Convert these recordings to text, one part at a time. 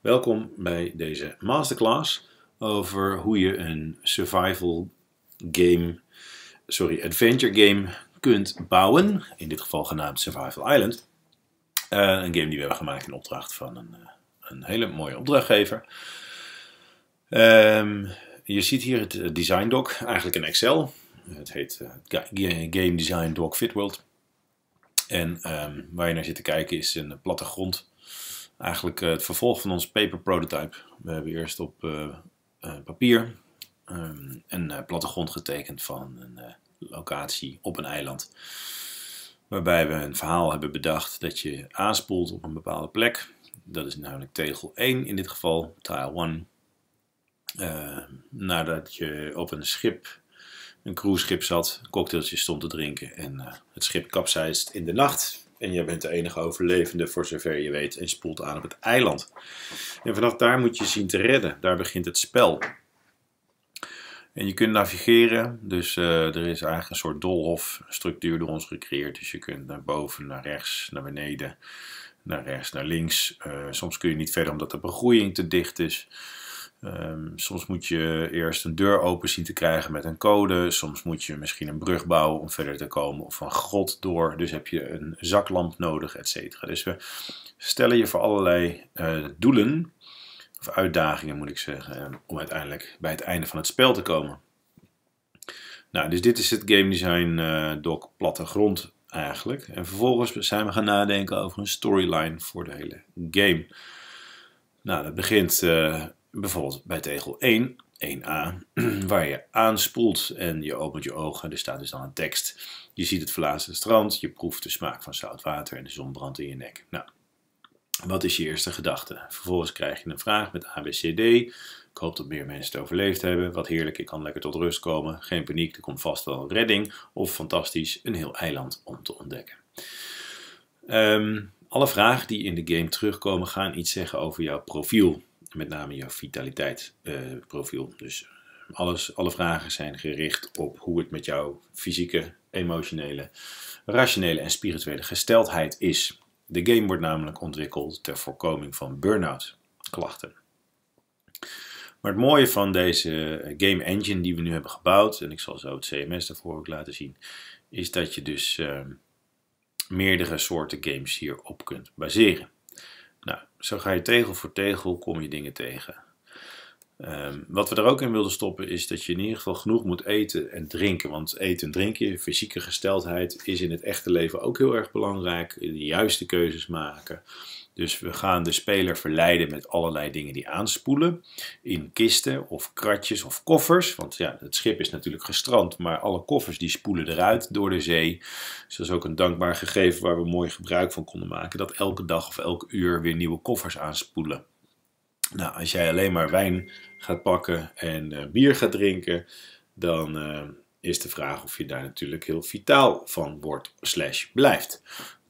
Welkom bij deze masterclass over hoe je een adventure game kunt bouwen. In dit geval genaamd Survival Island. Een game die we hebben gemaakt in opdracht van een hele mooie opdrachtgever. Je ziet hier het design doc, eigenlijk een Excel. Het heet Game Design Doc Fitworld. En waar je naar zit te kijken is een plattegrond. Eigenlijk het vervolg van ons paper prototype. We hebben eerst op papier een plattegrond getekend van een locatie op een eiland. Waarbij we een verhaal hebben bedacht dat je aanspoelt op een bepaalde plek. Dat is namelijk tegel 1 in dit geval, tile 1. Nadat je op een schip, een cruiseschip zat, cocktailtjes stond te drinken en het schip kapseist in de nacht. En je bent de enige overlevende voor zover je weet en spoelt aan op het eiland. En vanaf daar moet je zien te redden. Daar begint het spel. En je kunt navigeren. Dus er is eigenlijk een soort doolhofstructuur door ons gecreëerd. Dus je kunt naar boven, naar rechts, naar beneden, naar rechts, naar links. Soms kun je niet verder omdat de begroeiing te dicht is. Soms moet je eerst een deur open zien te krijgen met een code. Soms moet je misschien een brug bouwen om verder te komen. Of een grot door. Dus heb je een zaklamp nodig, etc. Dus we stellen je voor allerlei doelen. Of uitdagingen moet ik zeggen. Om uiteindelijk bij het einde van het spel te komen. Nou, dus dit is het game design doc plattegrond eigenlijk. En vervolgens zijn we gaan nadenken over een storyline voor de hele game. Nou, dat begint bijvoorbeeld bij tegel 1, 1a, waar je aanspoelt en je opent je ogen. Er staat dus dan een tekst. Je ziet het verlaten strand, je proeft de smaak van zout water en de zon brandt in je nek. Nou, wat is je eerste gedachte? Vervolgens krijg je een vraag met ABCD. Ik hoop dat meer mensen het overleefd hebben. Wat heerlijk, ik kan lekker tot rust komen. Geen paniek, er komt vast wel redding. Of fantastisch, een heel eiland om te ontdekken. Alle vragen die in de game terugkomen gaan iets zeggen over jouw profiel. Met name jouw vitaliteitsprofiel. Dus alle vragen zijn gericht op hoe het met jouw fysieke, emotionele, rationele en spirituele gesteldheid is. De game wordt namelijk ontwikkeld ter voorkoming van burn-out klachten. Maar het mooie van deze game engine die we nu hebben gebouwd, en ik zal zo het CMS daarvoor ook laten zien, is dat je dus meerdere soorten games hierop kunt baseren. Nou, zo ga je tegel voor tegel, kom je dingen tegen. Wat we er ook in wilden stoppen is dat je in ieder geval genoeg moet eten en drinken. Want eten en drinken, fysieke gesteldheid, is in het echte leven ook heel erg belangrijk. De juiste keuzes maken. Dus we gaan de speler verleiden met allerlei dingen die aanspoelen. In kisten of kratjes of koffers. Want ja, het schip is natuurlijk gestrand, maar alle koffers die spoelen eruit door de zee. Dus dat is ook een dankbaar gegeven waar we mooi gebruik van konden maken. Dat elke dag of elk uur weer nieuwe koffers aanspoelen. Nou, als jij alleen maar wijn gaat pakken en bier gaat drinken, dan is de vraag of je daar natuurlijk heel vitaal van wordt / blijft.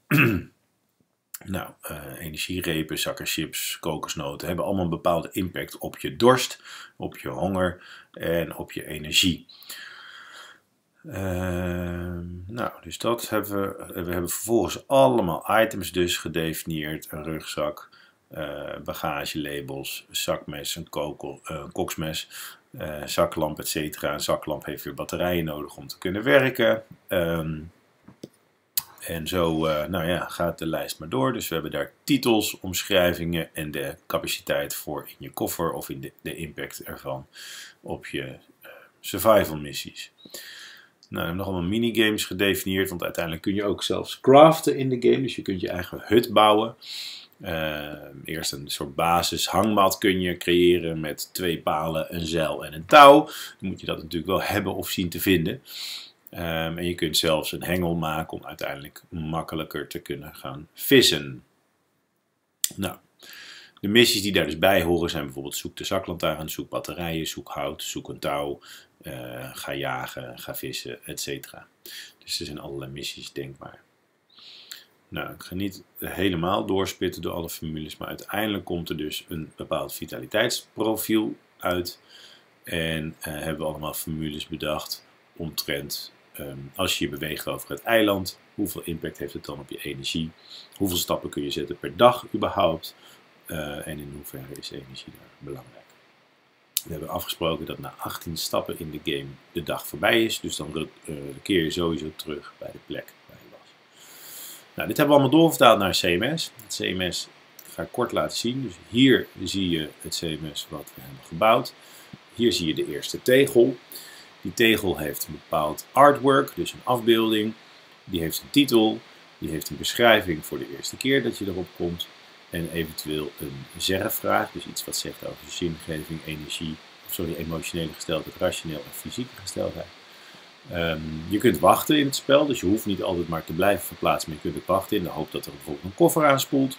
Nou, energierepen, zakken chips, kokosnoten hebben allemaal een bepaalde impact op je dorst, op je honger en op je energie. Nou, dus dat hebben we hebben vervolgens allemaal items dus gedefinieerd, een rugzak, bagagelabels, zakmes, een koksmes, zaklamp, etc. Een zaklamp heeft weer batterijen nodig om te kunnen werken. En zo nou ja, gaat de lijst maar door. Dus we hebben daar titels, omschrijvingen en de capaciteit voor in je koffer of in de impact ervan op je survival missies. Nou, we hebben nog allemaal minigames gedefinieerd, want uiteindelijk kun je ook zelfs craften in de game. Dus je kunt je eigen hut bouwen. Eerst een soort basis hangmat kun je creëren met 2 palen, een zeil en een touw. Dan moet je dat natuurlijk wel hebben of zien te vinden. En je kunt zelfs een hengel maken om uiteindelijk makkelijker te kunnen gaan vissen. Nou, de missies die daar dus bij horen zijn bijvoorbeeld zoek de zaklantaarn, zoek batterijen, zoek hout, zoek een touw, ga jagen, ga vissen, etc. Dus er zijn allerlei missies denkbaar. Nou, ik ga niet helemaal doorspitten door alle formules, maar uiteindelijk komt er dus een bepaald vitaliteitsprofiel uit. En hebben we allemaal formules bedacht omtrent als je je beweegt over het eiland, hoeveel impact heeft het dan op je energie? Hoeveel stappen kun je zetten per dag überhaupt? En in hoeverre is energie daar belangrijk. We hebben afgesproken dat na 18 stappen in de game de dag voorbij is. Dus dan keer je sowieso terug bij de plek waar je was. Nou, dit hebben we allemaal doorvertaald naar CMS. Het CMS ga ik kort laten zien. Dus hier zie je het CMS wat we hebben gebouwd. Hier zie je de eerste tegel. Die tegel heeft een bepaald artwork, dus een afbeelding. Die heeft een titel. Die heeft een beschrijving voor de eerste keer dat je erop komt. En eventueel een zervraag, dus iets wat zegt over zingeving, emotionele gesteldheid, rationeel en fysieke gesteldheid. Je kunt wachten in het spel, dus je hoeft niet altijd maar te blijven verplaatsen, maar je kunt ook wachten in de hoop dat er bijvoorbeeld een koffer aanspoelt.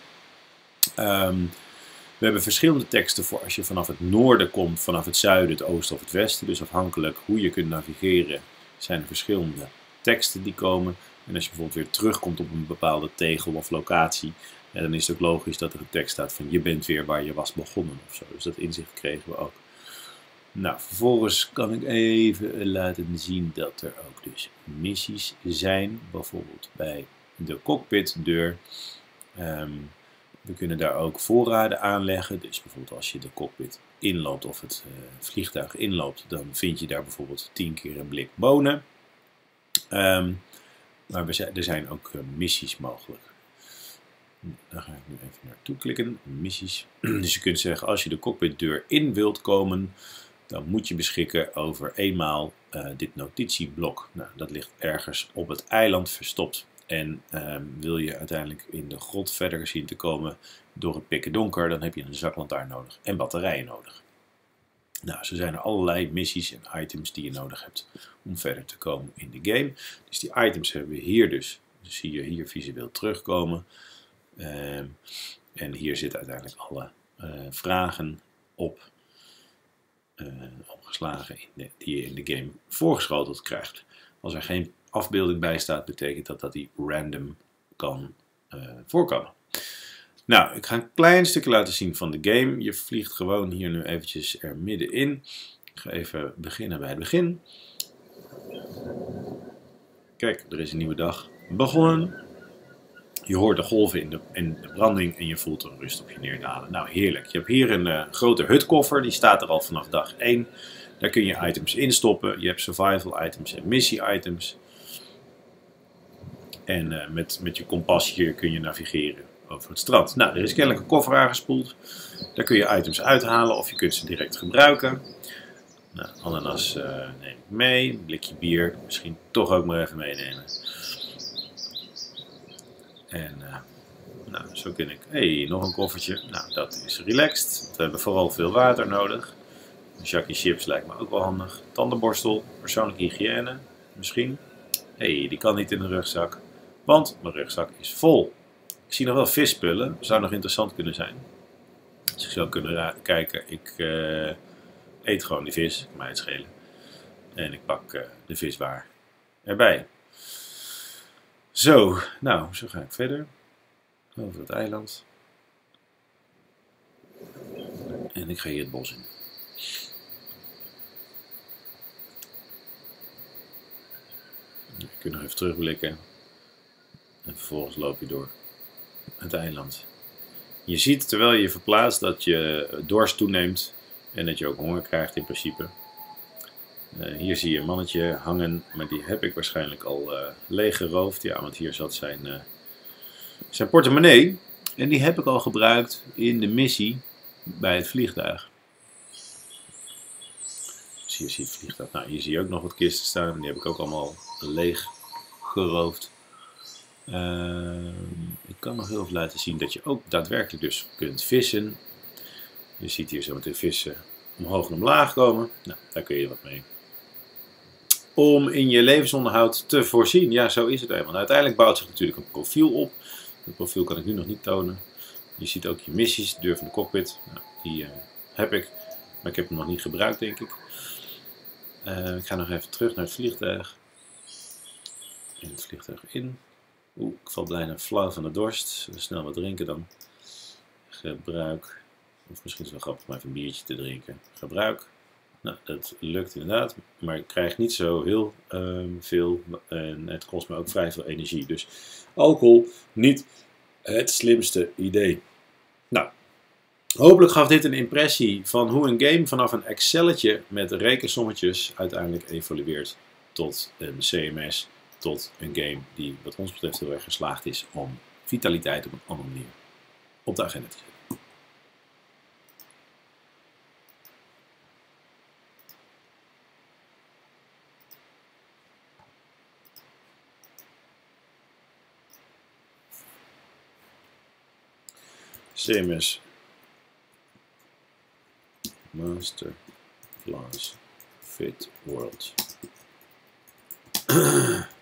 We hebben verschillende teksten voor als je vanaf het noorden komt, vanaf het zuiden, het oosten of het westen. Dus afhankelijk hoe je kunt navigeren zijn er verschillende teksten die komen. En als je bijvoorbeeld weer terugkomt op een bepaalde tegel of locatie, dan is het ook logisch dat er een tekst staat van je bent weer waar je was begonnen of zo. Dus dat inzicht kregen we ook. Nou, vervolgens kan ik even laten zien dat er ook dus missies zijn. Bijvoorbeeld bij de cockpitdeur. We kunnen daar ook voorraden aanleggen. Dus bijvoorbeeld als je de cockpit inloopt of het vliegtuig inloopt, dan vind je daar bijvoorbeeld 10 keer een blik bonen. Maar er zijn ook missies mogelijk. Daar ga ik nu even naartoe klikken. Missies. Dus je kunt zeggen, als je de cockpitdeur in wilt komen, dan moet je beschikken over eenmaal dit notitieblok. Nou, dat ligt ergens op het eiland verstopt. En wil je uiteindelijk in de grot verder zien te komen door het pikken donker, dan heb je een zaklantaarn nodig en batterijen nodig. Nou, zo zijn er allerlei missies en items die je nodig hebt om verder te komen in de game. Dus die items hebben we hier dus zie je hier visueel terugkomen. En hier zitten uiteindelijk alle vragen op opgeslagen die je in de game voorgeschoteld krijgt. Als er geen afbeelding bij staat, betekent dat die random kan voorkomen. Nou, ik ga een klein stukje laten zien van de game. Je vliegt gewoon hier nu eventjes er middenin. Ik ga even beginnen bij het begin. Kijk, er is een nieuwe dag begonnen. Je hoort de golven in de branding en je voelt een rust op je neerdalen. Nou, heerlijk. Je hebt hier een grote hutkoffer, die staat er al vanaf dag 1. Daar kun je items in stoppen. Je hebt survival items en missie items. En met je kompas hier kun je navigeren over het strand. Nou, er is kennelijk een koffer aangespoeld. Daar kun je items uithalen of je kunt ze direct gebruiken. Nou, ananas neem ik mee. Een blikje bier. Misschien toch ook maar even meenemen. En nou, zo kun ik... Hey, nog een koffertje. Nou, dat is relaxed. We hebben vooral veel water nodig. Een zakje chips lijkt me ook wel handig. Tandenborstel. Persoonlijke hygiëne. Misschien. Hey, die kan niet in de rugzak. Want mijn rugzak is vol. Ik zie nog wel visspullen. Zou nog interessant kunnen zijn. Dus ik zou kunnen kijken. Ik eet gewoon die vis. Kan mij het schelen. En ik pak de viswaar erbij. Zo, nou, zo ga ik verder. Over het eiland. En ik ga hier het bos in. Je kunt nog even terugblikken. En vervolgens loop je door het eiland. Je ziet terwijl je je verplaatst dat je dorst toeneemt. En dat je ook honger krijgt in principe. Hier zie je een mannetje hangen, maar die heb ik waarschijnlijk al leeg geroofd. Ja, want hier zat zijn portemonnee. En die heb ik al gebruikt in de missie bij het vliegtuig. Dus hier zie je het vliegtuig. Nou, hier zie je ook nog wat kisten staan. Die heb ik ook allemaal leeg geroofd. Ik kan nog heel veel laten zien dat je ook daadwerkelijk dus kunt vissen. Je ziet hier zo meteen vissen omhoog en omlaag komen. Nou, daar kun je wat mee. Om in je levensonderhoud te voorzien. Ja, zo is het helemaal. Uiteindelijk bouwt zich natuurlijk een profiel op. Dat profiel kan ik nu nog niet tonen. Je ziet ook je missies, de deur van de cockpit. Nou, die heb ik, maar ik heb hem nog niet gebruikt, denk ik. Ik ga nog even terug naar het vliegtuig. In het vliegtuig in. Oeh, ik val bijna flauw van de dorst. Snel wat drinken dan. Gebruik. Of misschien is het wel grappig om even een biertje te drinken. Gebruik. Nou, dat lukt inderdaad, maar ik krijg niet zo heel veel en het kost me ook vrij veel energie. Dus alcohol, niet het slimste idee. Nou, Hopelijk gaf dit een impressie van hoe een game vanaf een Excelletje met rekensommetjes uiteindelijk evolueert tot een CMS, tot een game die wat ons betreft heel erg geslaagd is om vitaliteit op een andere manier op de agenda te zetten. CMS Master Class Fit World.